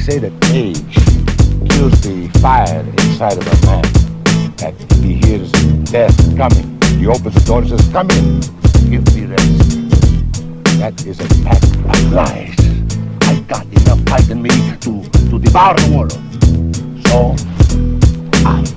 say that age kills the fire inside of a man. That he hears death coming. He opens the door and says, "Come in, give me rest." That is a pack of lies. I got enough fight in me to devour the world. So, I